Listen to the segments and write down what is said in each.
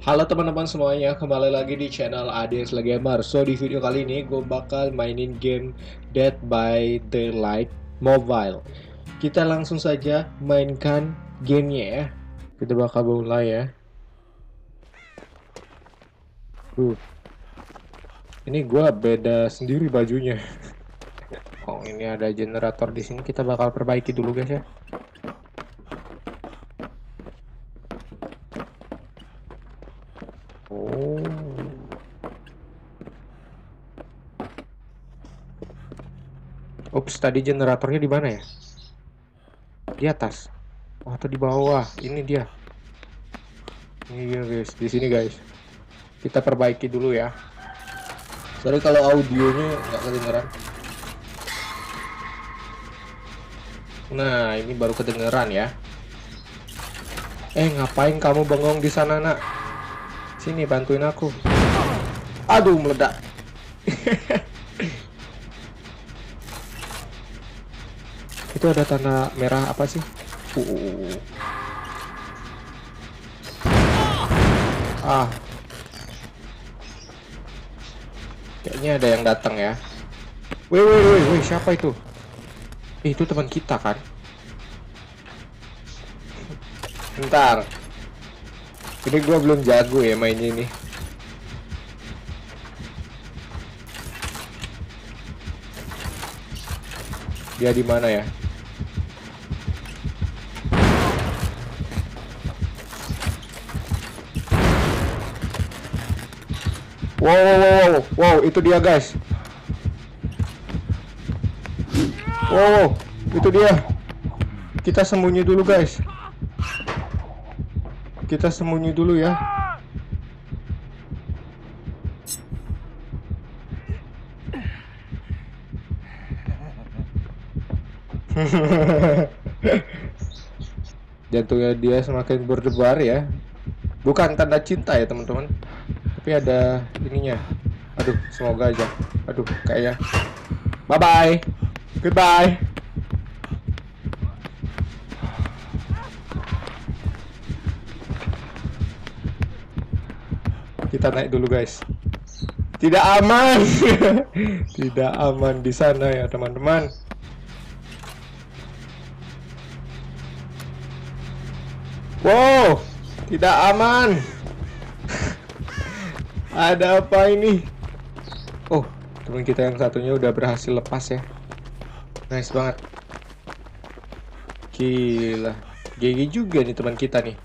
Halo teman-teman semuanya, kembali lagi di channel ADS Gamer. So di video kali ini gue bakal mainin game Dead by Daylight Mobile. Kita langsung saja mainkan gamenya ya. Kita bakal mulai ya. Ini gue beda sendiri bajunya. Oh, ini ada generator di sini. Kita bakal perbaiki dulu guys ya. Oh. Ups, tadi generatornya di mana ya? Di atas. Oh, atau di bawah. Ini dia. Ini dia guys, di sini guys. Kita perbaiki dulu ya. Sorry kalau audionya nggak kedengeran. Nah, ini baru kedengeran ya. Ngapain kamu bengong di sana, nak? Sini bantuin aku. Aduh, meledak. Itu ada tanda merah apa sih? Ah. Kayaknya ada yang datang ya. Wih, siapa itu? Itu teman kita kan? Bentar. Ini gua belum jago ya mainnya ini. Dia di mana ya? Wow, itu dia guys. Wow, itu dia. Kita sembunyi dulu guys. Kita sembunyi dulu ya. Jantungnya dia semakin berdebar ya. Bukan tanda cinta ya teman-teman, tapi ada ininya. Aduh, semoga aja. Aduh, kayaknya. Bye bye. Goodbye. Kita naik dulu guys. Tidak aman. Tidak aman di sana ya teman-teman. Wow, tidak aman. Ada apa ini? Oh, teman kita yang satunya udah berhasil lepas ya. Nice banget. Gila, GG juga nih teman kita nih.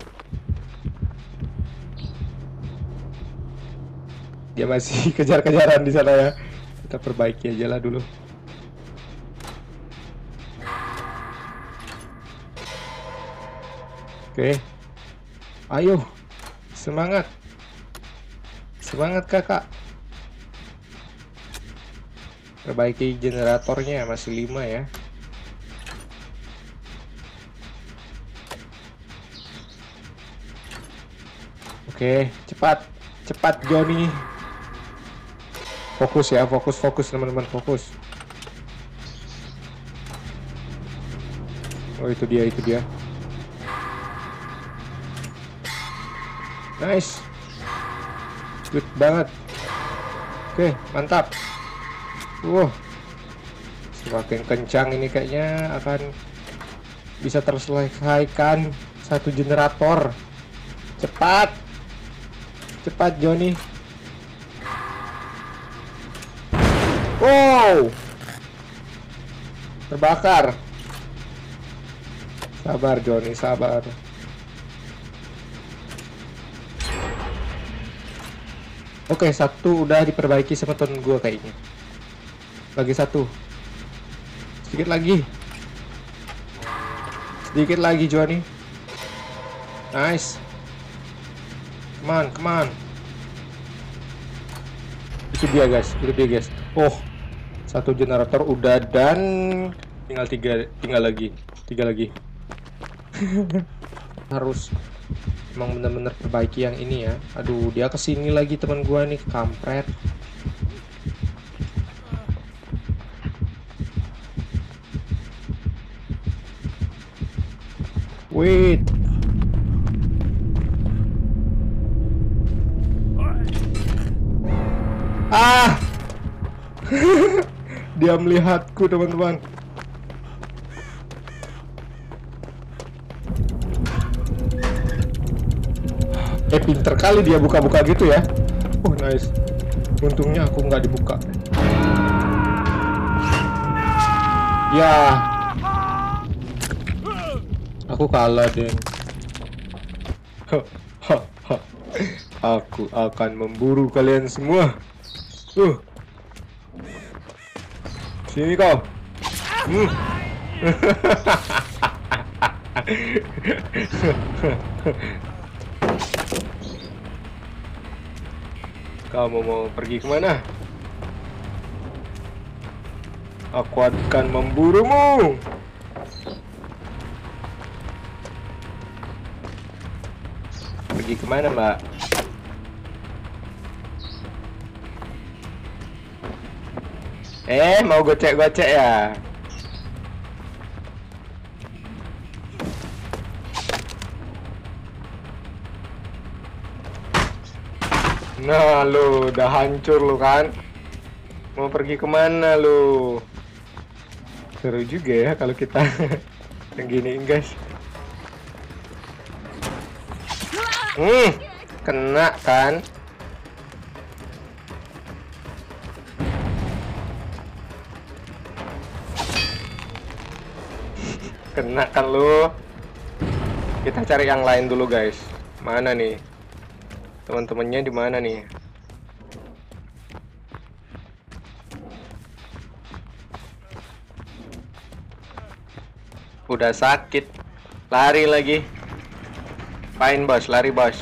Dia masih kejar-kejaran di sana ya. Kita perbaiki aja lah dulu. Oke. Ayo. Semangat. Semangat kakak. Perbaiki generatornya, masih 5 ya. Oke, cepat. Cepat Johnny. Fokus ya, fokus teman-teman, fokus. Oh, itu dia. Nice. Good banget. Oke, mantap. Semakin kencang ini kayaknya akan bisa terselesaikan satu generator. Cepat Johnny. Wow, terbakar. Sabar Johnny, sabar. Oke, satu udah diperbaiki sama temen gue kayaknya. Lagi satu. Sedikit lagi Johnny. Nice. Come on. Itu dia guys. Oh, satu generator udah dan tinggal lagi. 3 lagi. Harus emang bener-bener perbaiki yang ini ya. Aduh, dia kesini lagi teman gua nih, kampret. Wait. dia melihatku, teman-teman. Pinter kali dia buka-buka gitu ya. Oh, nice. Untungnya aku nggak dibuka. Ya. Aku kalah, Den. Aku akan memburu kalian semua. Sini kau. Kamu mau pergi kemana? Aku akan memburumu. Pergi kemana, Mbak? Mau gocek-gocek ya? Nah, lu udah hancur lu kan? Mau pergi kemana lu? Seru juga ya kalau kita yang giniin, guys. Kena kan? Kena kan lu? Kita cari yang lain dulu, guys. Mana nih? Teman-temannya di mana nih? Udah sakit, lari lagi. Pain bos, lari bos.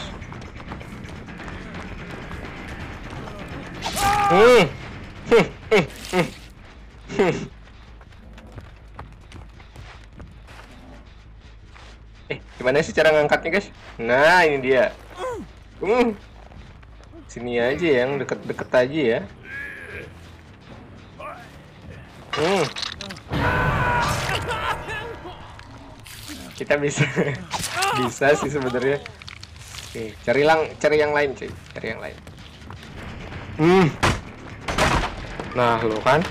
Gimana sih cara ngangkatnya, guys? Nah, ini dia. Sini aja yang deket-deket aja ya. Kita bisa bisa sih sebenarnya. Oke, cari yang lain, cuy. Cari yang lain. Nah, lo kan.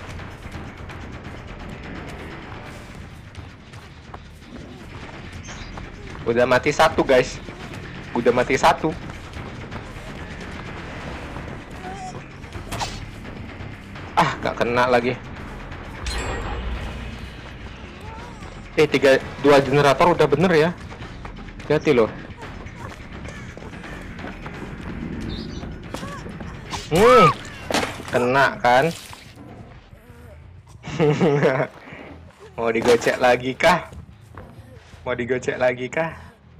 Udah mati satu, guys. Udah mati satu. Gak kena lagi. 2 generator udah bener ya. Hati-hati loh. Kena kan? Mau digocek lagi kah? Mau digocek lagi kah?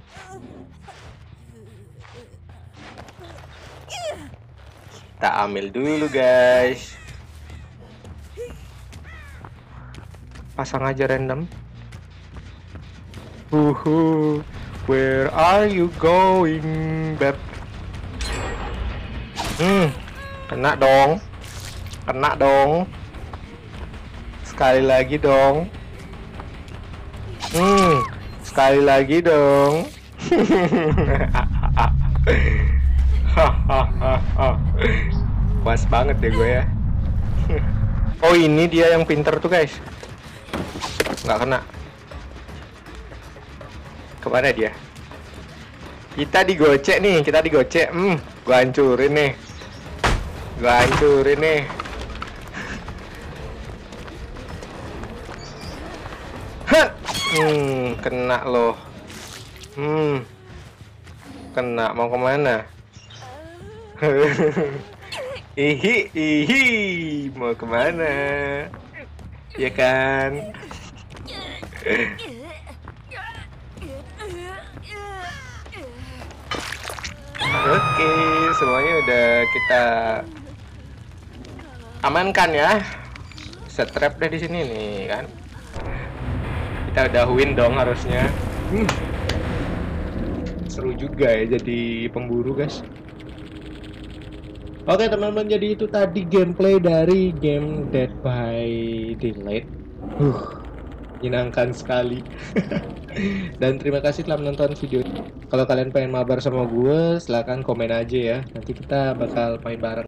Kita ambil dulu, guys. Pasang aja random. Where are you going, beb? Kena dong. Kena dong. Sekali lagi dong. Sekali lagi dong. Puas banget deh gue ya. Oh, ini dia yang pinter tuh, guys. Nggak kena. Kemana dia? Kita digocek nih, kita digocek. Gua hancurin nih. Gua hancurin nih. Kena loh. Kena, mau kemana? Ihi, mau kemana? Ya kan? Oke, semuanya udah kita amankan ya. Strap deh di sini nih kan. Kita udah win dong harusnya. Seru juga ya jadi pemburu, guys. Oke teman-teman, jadi itu tadi gameplay dari game Dead by Daylight. Menyenangkan sekali. Dan terima kasih telah menonton video. Kalau kalian pengen mabar sama gue, silahkan komen aja ya. Nanti kita bakal main bareng.